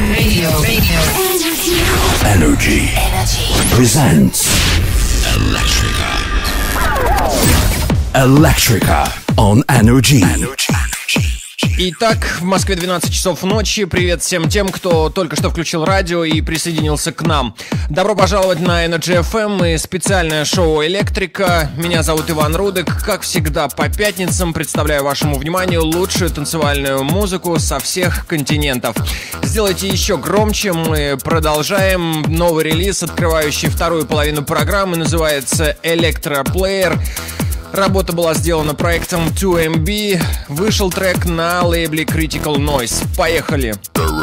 Energy presents Electrica on Energy. Итак, в Москве 12 часов ночи. Привет всем тем, кто только что включил радио и присоединился к нам. Добро пожаловать на Energy FM и специальное шоу «Электрика». Меня зовут Иван Рудек. Как всегда, по пятницам представляю вашему вниманию лучшую танцевальную музыку со всех континентов. Сделайте еще громче, мы продолжаем. Новый релиз, открывающий вторую половину программы, называется «Электроплеер». Работа была сделана проектом 2MB. Вышел трек на лейбле Critical Noise. Поехали!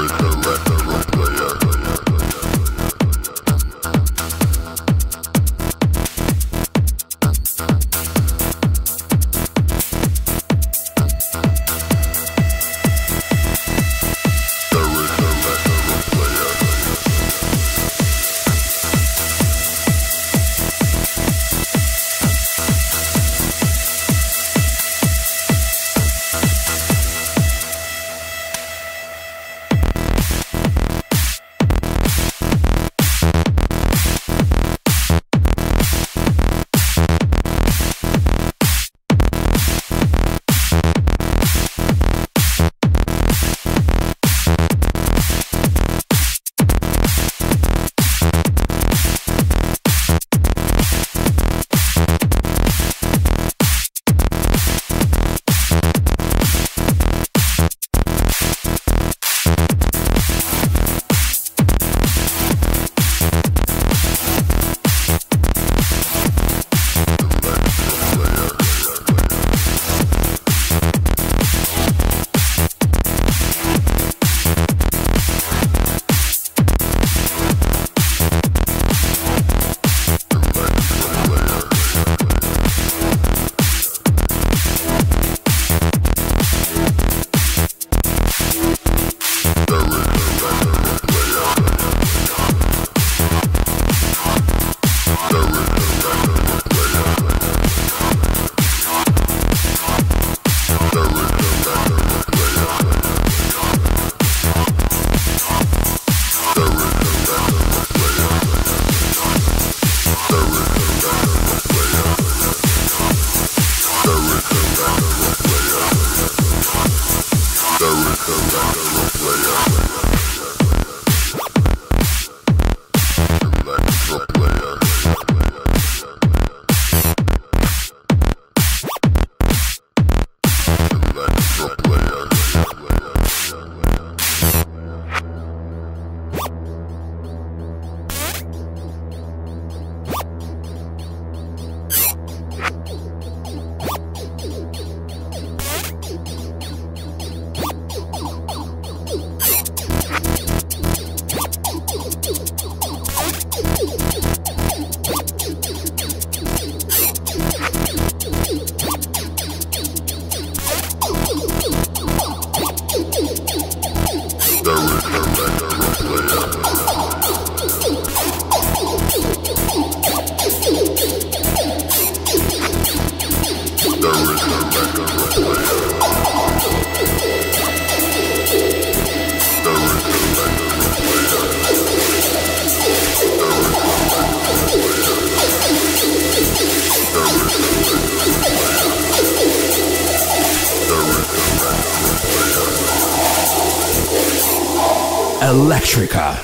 Electrica.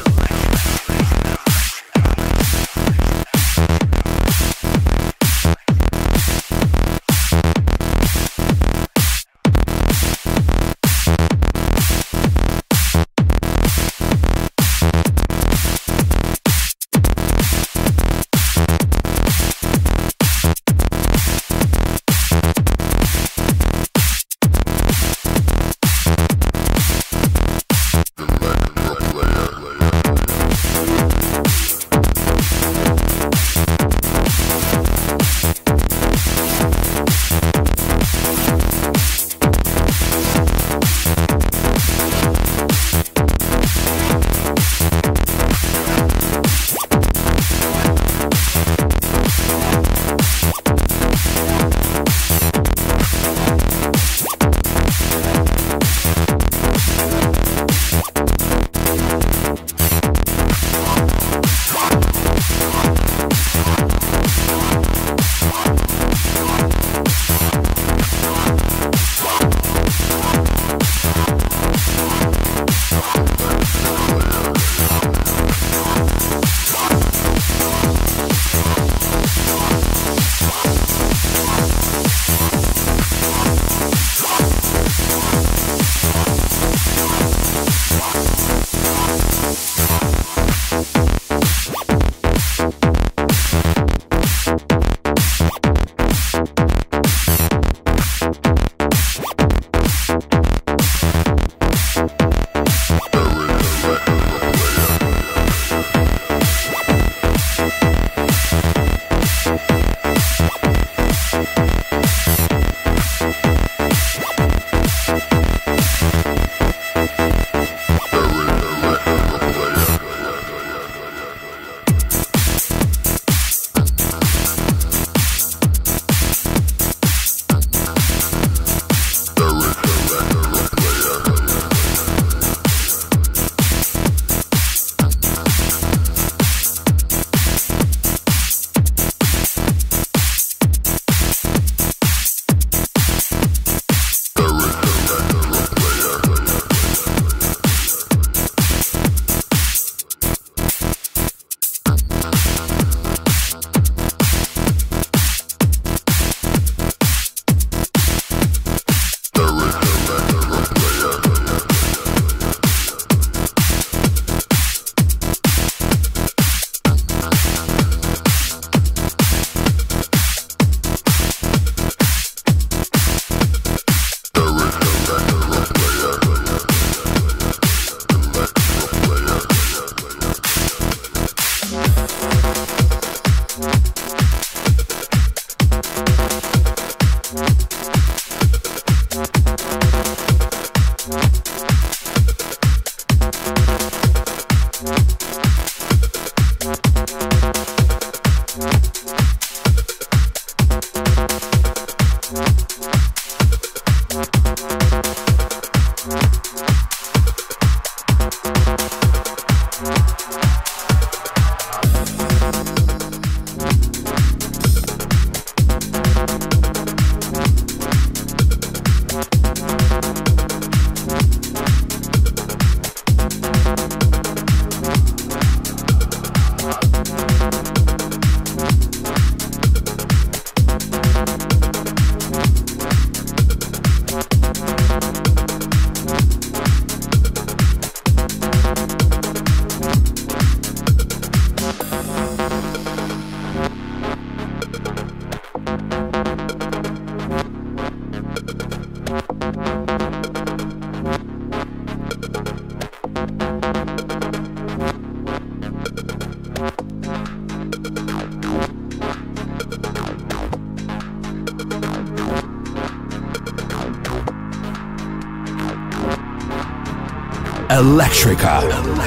Electrica.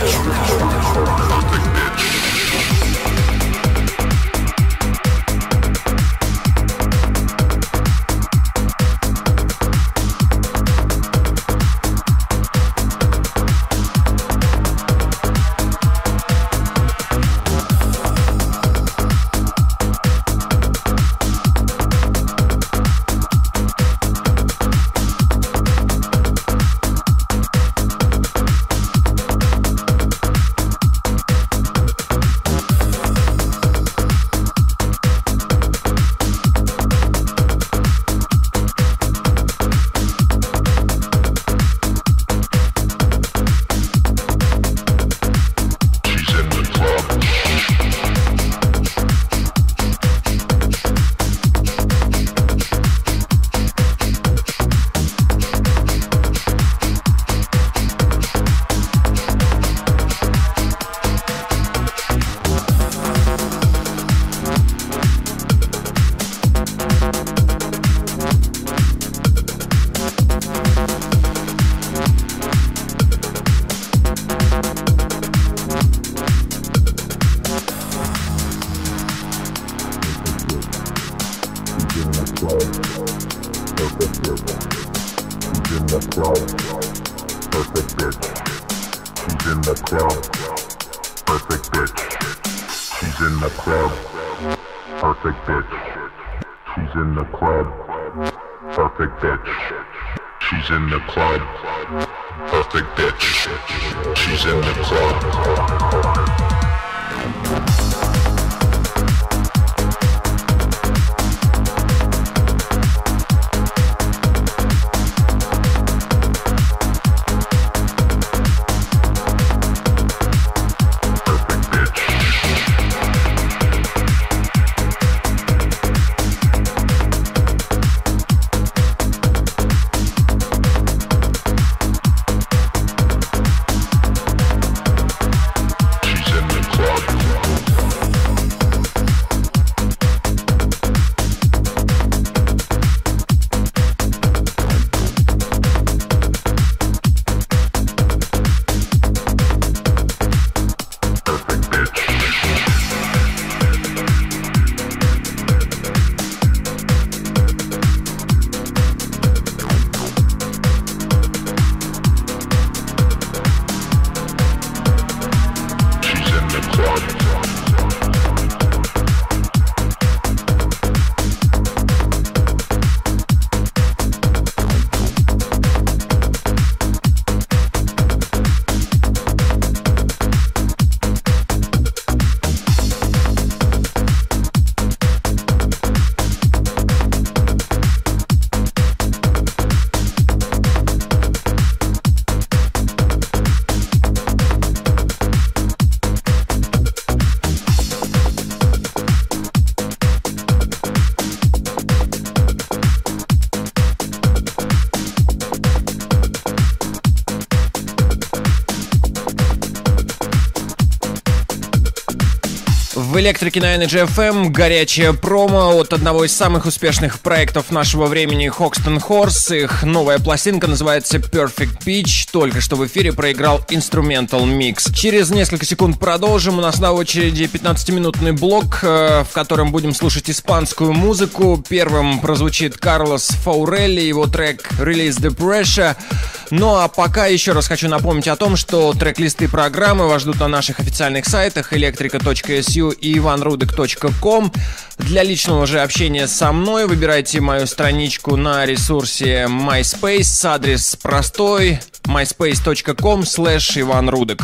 В электрике на Energy FM горячая промо от одного из самых успешных проектов нашего времени Hoxton Horse. Их новая пластинка называется Perfect Pitch. Только что в эфире проиграл Instrumental Mix. Через несколько секунд продолжим. У нас на очереди 15-минутный блок, в котором будем слушать испанскую музыку. Первым прозвучит Карлос Фаурелли, его трек Release the Pressure. Ну а пока еще раз хочу напомнить о том, что трек-листы программы вас ждут на наших официальных сайтах electrica.su и ivanrudek.com. Для личного же общения со мной выбирайте мою страничку на ресурсе MySpace. Адрес простой: myspace.com/ivanrudek.